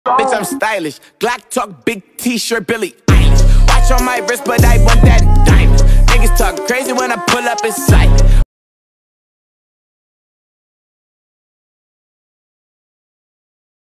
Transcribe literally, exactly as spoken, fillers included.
Bitch, I'm stylish. Glock talk, big t-shirt, Billy Eilish. Watch on my wrist, but I want that diamond. Niggas talk crazy when I pull up in sight.